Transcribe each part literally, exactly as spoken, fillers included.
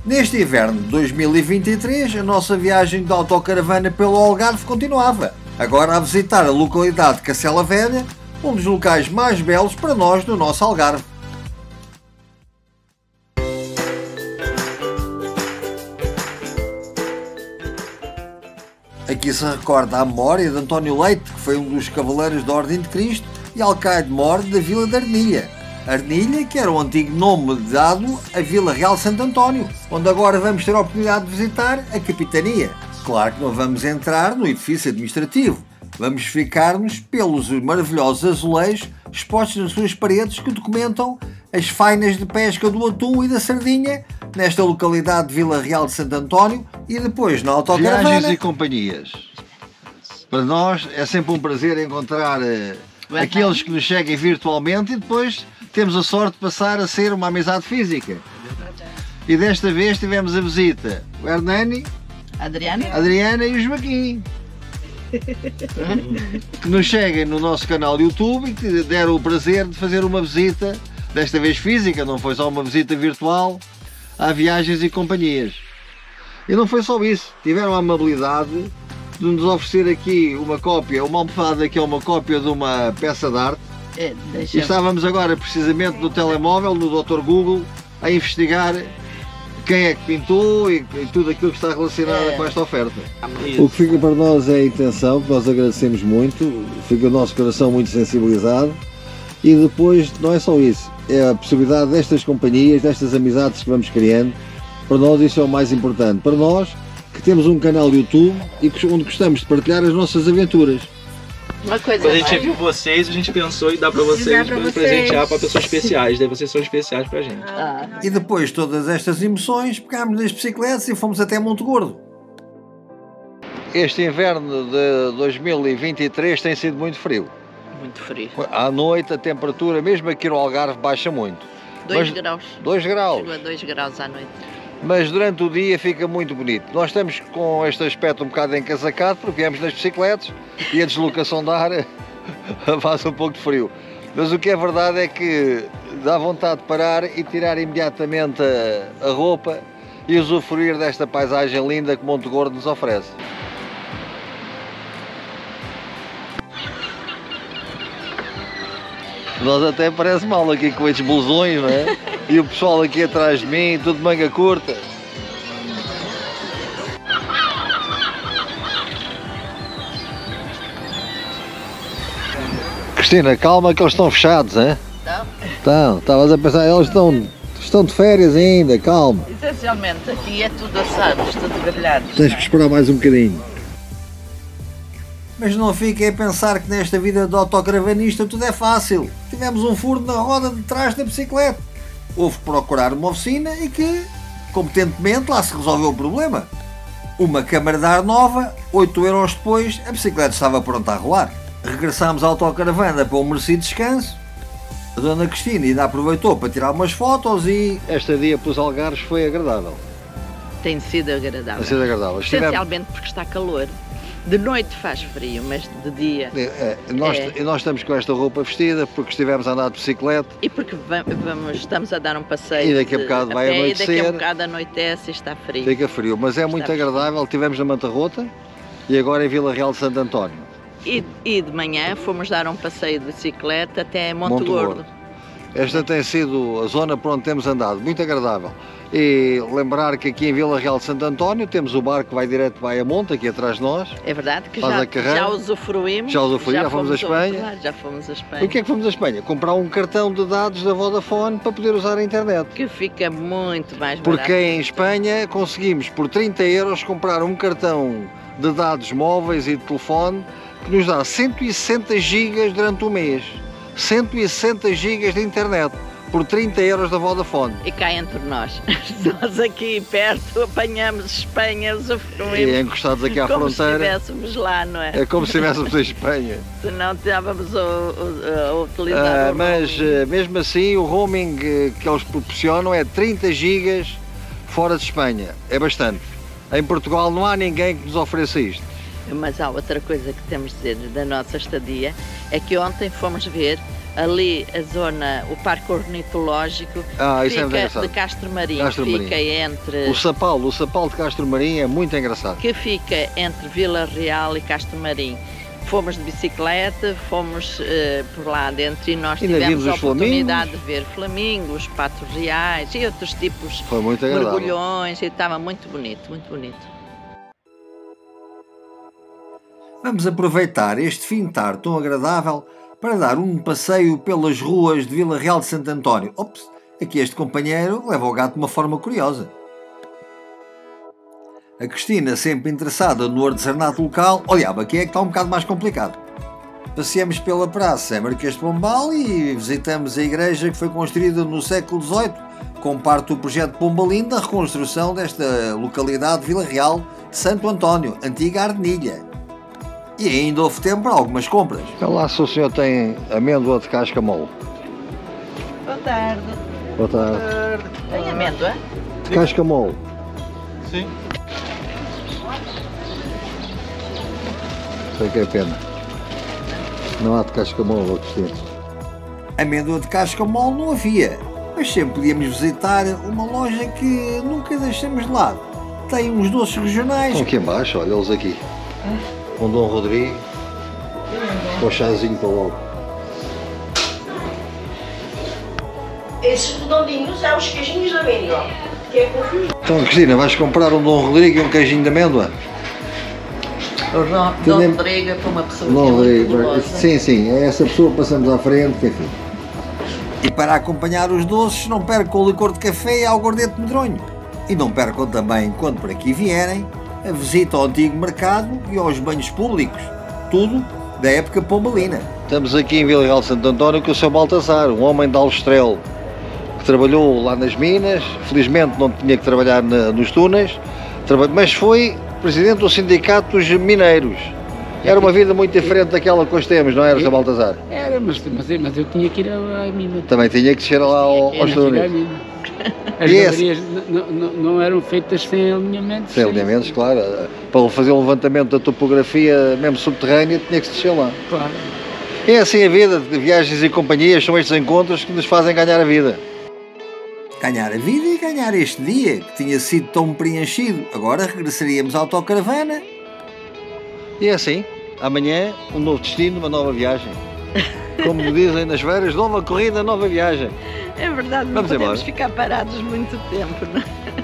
Neste inverno de dois mil e vinte e três, a nossa viagem de autocaravana pelo Algarve continuava, agora a visitar a localidade de Cacela Velha, um dos locais mais belos para nós do nosso Algarve. Aqui se recorda a memória de António Leite, que foi um dos cavaleiros da Ordem de Cristo e alcaide-mor da Vila de Arnilha. Arnilha, que era o antigo nome dado à Vila Real de Santo António, onde agora vamos ter a oportunidade de visitar a Capitania. Claro que não vamos entrar no edifício administrativo, vamos ficar-nos pelos maravilhosos azulejos expostos nas suas paredes que documentam as fainas de pesca do atum e da sardinha nesta localidade de Vila Real de Santo António e depois na autocaravana. Viagens e companhias. Para nós é sempre um prazer encontrar uh, aqueles que nos seguem virtualmente e depois temos a sorte de passar a ser uma amizade física. E desta vez tivemos a visita o Hernani, Adriana, Adriana e o Joaquim, que nos seguem no nosso canal YouTube e que deram o prazer de fazer uma visita, desta vez física, não foi só uma visita virtual, a Viagens e Companhias. E não foi só isso, tiveram a amabilidade de nos oferecer aqui uma cópia, uma almofada que é uma cópia de uma peça de arte. É, E estávamos agora precisamente no telemóvel, no doutor Google, a investigar quem é que pintou e, e tudo aquilo que está relacionado é. com esta oferta. O que fica para nós é a intenção, que nós agradecemos muito, fica o nosso coração muito sensibilizado e depois não é só isso, é a possibilidade destas companhias, destas amizades que vamos criando, para nós isso é o mais importante. Para nós que temos um canal YouTube e onde gostamos de partilhar as nossas aventuras. Uma coisa Quando a gente viu vocês, a gente pensou em dar para vocês, para presentear para pessoas especiais, daí vocês são especiais para a gente. Ah. E depois de todas estas emoções, pegámos nas bicicletas e fomos até Monte Gordo. Este inverno de dois mil e vinte e três tem sido muito frio. Muito frio. À noite a temperatura, mesmo aqui no Algarve, baixa muito. dois Mas- graus. dois graus. Chegou a dois graus à noite. Mas durante o dia fica muito bonito. Nós estamos com este aspecto um bocado encasacado porque viemos nas bicicletas e a deslocação da ar faz um pouco de frio. Mas o que é verdade é que dá vontade de parar e tirar imediatamente a, a roupa e usufruir desta paisagem linda que Monte Gordo nos oferece. Nós até parece mal aqui com estes blusões, não é? E o pessoal aqui atrás de mim, tudo de manga curta. Cristina, calma que eles estão fechados, hein? Então, Estão, estavas a pensar, eles estão, estão de férias ainda, calma. essencialmente aqui é tudo assados, tudo grelhados. Tens que esperar mais um bocadinho. Mas não fiquem a pensar que nesta vida de autocaravanista tudo é fácil. Tivemos um furo na roda de trás da bicicleta. Houve que procurar uma oficina e que, competentemente, lá se resolveu o problema. Uma câmara de ar nova, oito euros depois, a bicicleta estava pronta a rolar. Regressámos à autocaravana para um merecido descanso. A dona Cristina ainda aproveitou para tirar umas fotos e... Esta dia pelos Algarves foi agradável. Tem sido agradável. Tem sido agradável. Estivemos- Essencialmente porque está calor. De noite faz frio, mas de dia. É, é, nós, É. nós estamos com esta roupa vestida porque estivemos a andar de bicicleta. E porque va- vamos, estamos a dar um passeio. E daqui a de- bocado vai pé, E anoitecer. daqui a bocado anoitece e está frio. Fica frio, mas é muito Está frio. agradável. Estivemos na Manta Rota e agora em Vila Real de Santo António. E, e de manhã fomos dar um passeio de bicicleta até Monte, Monte Gordo. Gordo. Esta tem sido a zona por onde temos andado, muito agradável. E lembrar que aqui em Vila Real de Santo António temos o barco que vai direto para a Monte, aqui atrás de nós. É verdade que Faz já, a carreira. já usufruímos. Já usufruímos, já fomos a a Espanha. outro lado, Já fomos a Espanha. E o que é que fomos a Espanha? Comprar um cartão de dados da Vodafone para poder usar a internet. Que fica muito mais barato. Porque em Espanha conseguimos por trinta euros comprar um cartão de dados móveis e de telefone que nos dá cento e sessenta gigas durante um mês. cento e sessenta gigas de internet por trinta euros da Vodafone. E cá entre nós. Nós aqui perto apanhamos Espanha, usufruímos. E encostados aqui à como fronteira. se estivéssemos lá, não é? É como se estivéssemos em Espanha. Se não estávamos a, a, a utilizar Ah, o mas roaming. ah, mesmo assim o roaming eh, que eles proporcionam é trinta gigas fora de Espanha. É bastante. Em Portugal não há ninguém que nos ofereça isto. Mas há outra coisa que temos de dizer da nossa estadia, é que ontem fomos ver ali a zona, o Parque Ornitológico, Ah, isso é fica engraçado. de Castro Marim, Castro fica Marim. entre... O Sapal, o Sapal de Castro Marim é muito engraçado. que fica entre Vila Real e Castro Marim. Fomos de bicicleta, fomos uh, por lá dentro e nós Ainda tivemos vimos a os oportunidade de ver flamingos, patos reais e outros tipos Foi muito de agradável. mergulhões, e estava muito bonito, muito bonito. Vamos aproveitar este fim de tarde tão agradável para dar um passeio pelas ruas de Vila Real de Santo António. Ops, aqui este companheiro leva o gato de uma forma curiosa. A Cristina, sempre interessada no artesanato local, olhava, aqui é que está um bocado mais complicado. Passeamos pela praça em Marquês de Pombal e visitamos a igreja que foi construída no século dezoito, com parte do projeto Pombalim da reconstrução desta localidade de Vila Real de Santo António, antiga Ardenilha. E ainda houve tempo para algumas compras. Então lá se o senhor tem amêndoa de casca mole. Boa tarde. Boa tarde. Tem amêndoa? De casca mole. Sim. Sei que é pena. Não há de casca mole, ó Cristina. Amêndoa de casca mole não havia, mas sempre podíamos visitar uma loja que nunca deixamos de lado. Tem uns doces regionais. Estão aqui embaixo, olha eles aqui. Com Dom Rodrigo. Com o chazinho para logo. Esses redondinhos são os queijinhos de amêndoa, que é confuso. Então Cristina, vais comprar um Dom Rodrigo e um queijinho de amêndoa? O Dom, Tu Dom nem- Rodrigo é para uma pessoa Dom que é muito Rodrigo. gulosa. Sim, sim, é essa pessoa que passamos à frente, que enfim. E para acompanhar os doces, não percam o licor de café e ao gordete de medronho. E não percam também, quando por aqui vierem, a visita ao antigo mercado e aos banhos públicos. Tudo da época pombalina. Estamos aqui em Vila Real de Santo António com o seu Baltazar, um homem de Alvestrel, que trabalhou lá nas minas, felizmente não tinha que trabalhar na, nos túneis, traba- mas foi presidente do Sindicato dos Mineiros. Era uma vida muito diferente daquela que hoje temos, não era, seu Baltazar? Era, mas, mas, eu- mas eu tinha que ir à, à mina. Também tinha que descer lá ao- Era aos que ir à túneis. mina. As E esse? galerias não, não, não eram feitas sem alinhamentos. Sem alinhamentos, claro. Para fazer o levantamento da topografia, mesmo subterrânea, tinha que se descer lá. Claro. É assim a vida de viagens e companhias, são estes encontros que nos fazem ganhar a vida. Ganhar a vida e ganhar este dia, que tinha sido tão preenchido. Agora regressaríamos à autocaravana. E é assim, amanhã um novo destino, uma nova viagem. Como dizem nas feiras, nova corrida, nova viagem. É verdade, não Vamos podemos embora. ficar parados muito tempo, não é?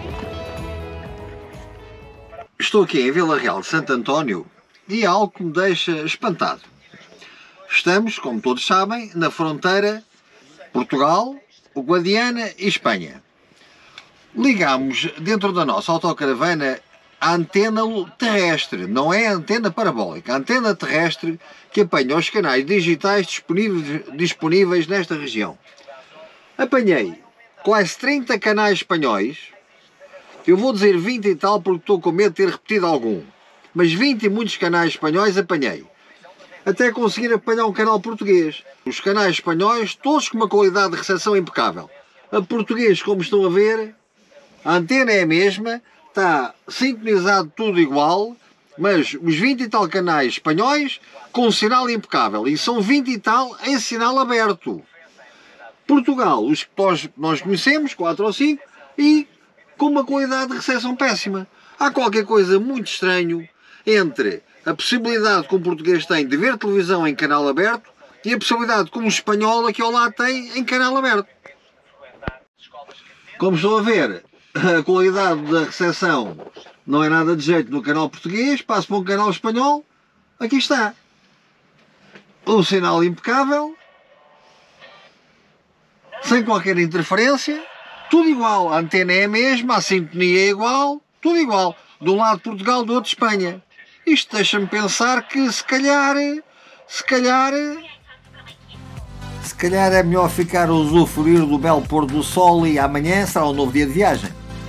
Estou aqui em Vila Real de Santo António e há algo que me deixa espantado. Estamos, como todos sabem, na fronteira Portugal, Guadiana e Espanha. Ligamos dentro da nossa autocaravana a antena terrestre, não é a antena parabólica, a antena terrestre que apanha os canais digitais disponíveis, disponíveis nesta região. Apanhei quase trinta canais espanhóis. Eu vou dizer vinte e tal porque estou com medo de ter repetido algum. Mas vinte e muitos canais espanhóis apanhei. Até conseguir apanhar um canal português. Os canais espanhóis, todos com uma qualidade de recepção impecável. A português, como estão a ver, a antena é a mesma, está sintonizado tudo igual, mas os vinte e tal canais espanhóis com um sinal impecável. E são vinte e tal em sinal aberto. Portugal, os que nós, nós conhecemos, quatro ou cinco, e com uma qualidade de recepção péssima. Há qualquer coisa muito estranho entre a possibilidade que um português tem de ver televisão em canal aberto e a possibilidade que um espanhol aqui ao lado tem em canal aberto. Como estão a ver, a qualidade da recepção não é nada de jeito no canal português, passo para um canal espanhol, aqui está. O sinal impecável, sem qualquer interferência, tudo igual, a antena é a mesma, a sintonia é igual, tudo igual. De um lado Portugal, do outro Espanha. Isto deixa-me pensar que se calhar, se calhar... Se calhar é melhor ficar a usufruir do belo pôr do sol e amanhã será um novo dia de viagem.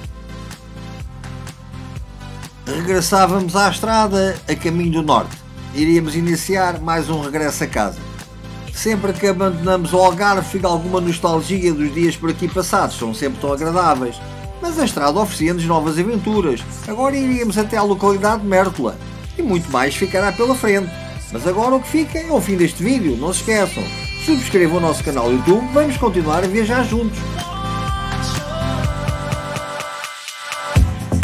Regressávamos à estrada a caminho do norte. Iríamos iniciar mais um regresso a casa. Sempre que abandonamos o Algarve fica alguma nostalgia dos dias por aqui passados, são sempre tão agradáveis. Mas a estrada oferecia-nos novas aventuras. Agora iríamos até à localidade de Mértola. e muito mais ficará pela frente. Mas agora o que fica é o fim deste vídeo, não se esqueçam. Subscrevam o nosso canal YouTube, vamos continuar a viajar juntos.